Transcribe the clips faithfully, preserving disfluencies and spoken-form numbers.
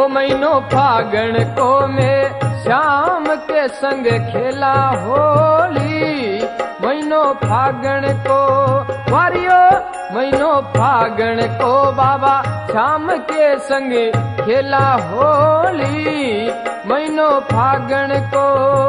महीनो फागण को मैं श्याम के संग खेला होली। महीनो फागण को वारियो महीनो फागण को बाबा श्याम के संग खेला होली। महीनो फागण को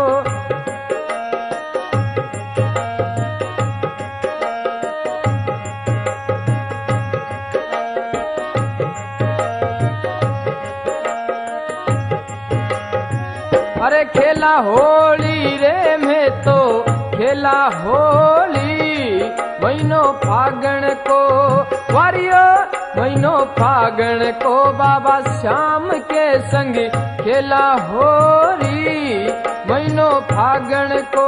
अरे खेला होली रे मैं तो खेला होली। महीनो फागण को वारियो महीनो फागण को बाबा श्याम के संग खेला होली। महीनो फागण को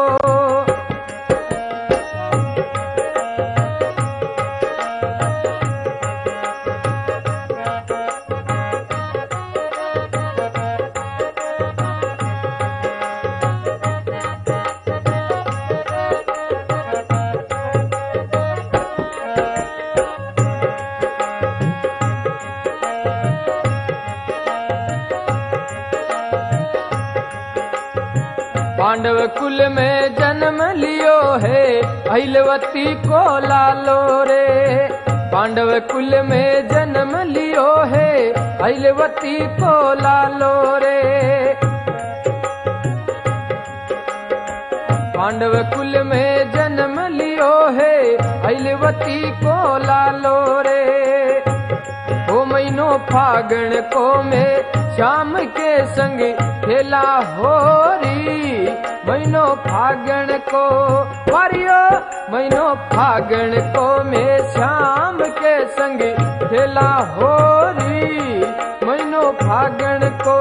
पांडव कुल में जन्म लियो है अहिलवती को लालो रे। पांडव कुल में जन्म लियो है अहिलवती को लालो रे। पांडव कुल में जन्म लियो है अहिलवती को लालो रे। ओ महीनो फागण को मैं श्याम के संग खेला होरी। महीनो फागण को वारियो महीनो फागण को मैं श्याम के संग खेला होरी। महीनो फागण को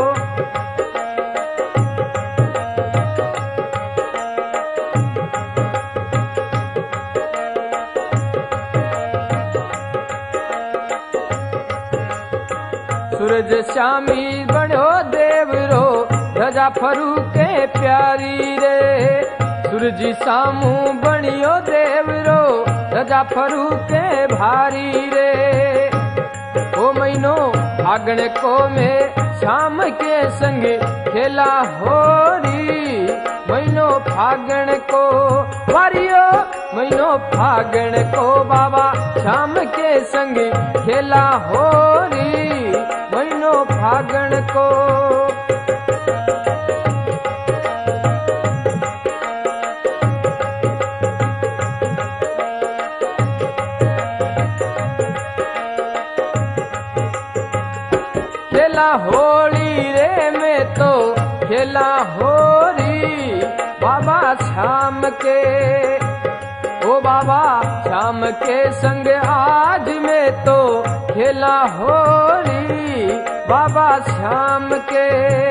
सूरज श्यामी बनो देवरो रजा फरू के प्यारी रे। सूरज सामू बनियो देवरो रजा फरू के भारी रे। ओ महीनो फागण को मैं श्याम के संग खेला होरी। महीनो फागण को वारियो महीनो फागण को बाबा श्याम के संग खेला होरी। महीनो फागण को खेला होली रे मैं तो खेला होरी। बाबा श्याम के ओ बाबा श्याम के संग आज मैं तो खेला होरी। बाबा श्याम के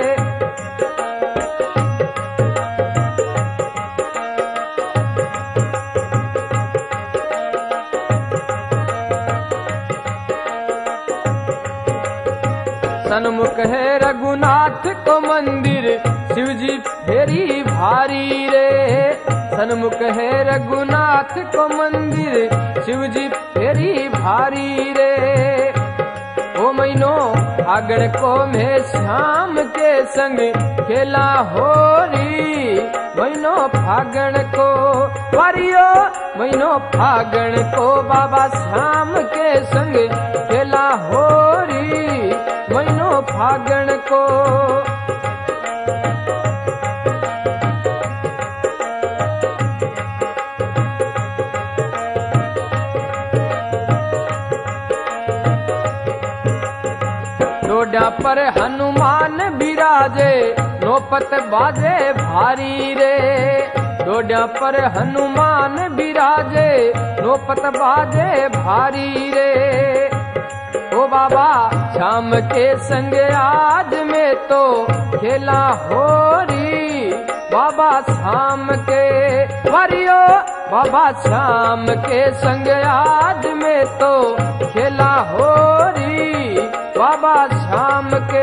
सन्मुख है रघुनाथ को मंदिर शिवजी फेरी भारी रे। सन्मुख है रघुनाथ को मंदिर शिवजी फेरी भारी रे। ओ महीनो फागण को मैं श्याम के संग खेला होरी। महीनो फागण को वारियो महीनो फागण को बाबा श्याम के संग खेला होरी। महीनो फागण को डोडा पर हनुमान बिराजे नौपत बाजे भारी रे। डोडा पर हनुमान बिराजे नौपत बाजे भारी रे। ओ बाबा श्याम के संग आज में तो खेला होरी। बाबा श्याम के वारियो बाबा श्याम के संग आज में तो खेला होरी। बाबा श्याम के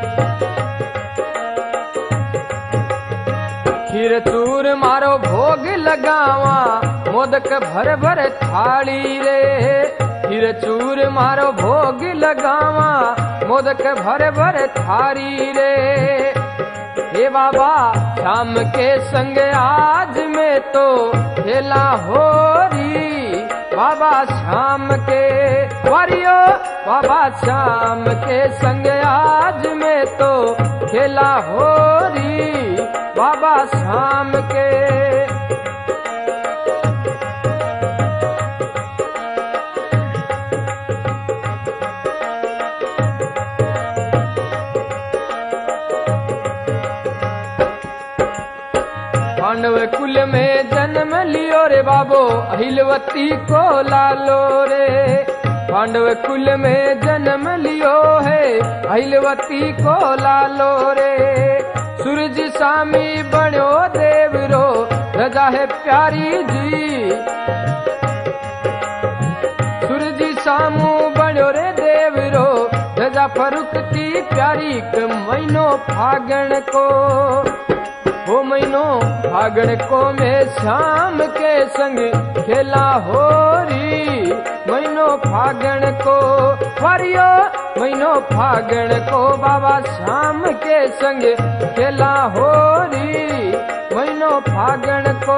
खीर चूर मारो भोग लगावा मोदक भर भर थाली रे। खीर चूर मारो भोग लगावा मोदक भर भर थारी रे। हे बाबा शाम के संग आज में तो खेला होरी। बाबा शाम के वारियो बाबा शाम के संग आज में तो खेला होरी। बाबा शाम के पांडव कुल में जन्म लियो रे बाबो अहिलवती को लालो रे। पांडव कुल में जन्म लियो है अहिलवती को लालो रे। सूरज स्वामी बनो देवरो रजा है प्यारी जी। सूरज सामू बनो रे देवरो रजा फरुकती प्यारी क महीनो फागण को। वो महीनो फागण को में शाम के संग खेला होरी। महीनो फागण को वारियो महीनो फागण को बाबा शाम के संग खेला होरी। महीनो फागण को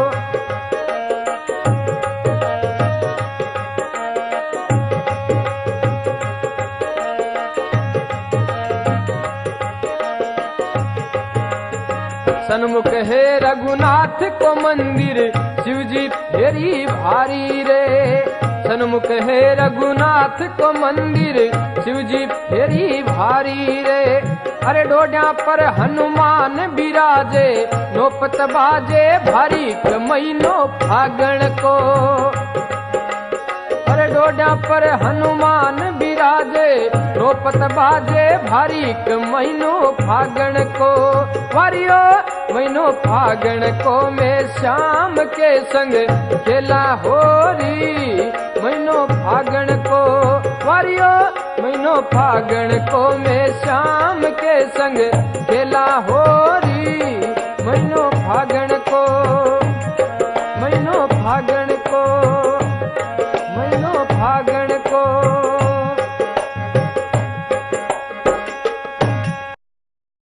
सन्मुख है रघुनाथ को मंदिर शिवजी फेरी भारी रे। सन्मुख है रघुनाथ को मंदिर शिवजी फेरी भारी रे। अरे डोड्या पर हनुमान बिराजे नौपत बाजे भारी क महीनो फागण को। अरे डोड्या पर हनुमान बिराजे नौपत बाजे भारी क महीनो फागण को। वारियो महीनो फागण को में शाम के संग खेला होरी। महीनो फागण को वारियो महीनो फागण को में शाम के संग खेला होरी। महीनो फागण को महीनो फागण को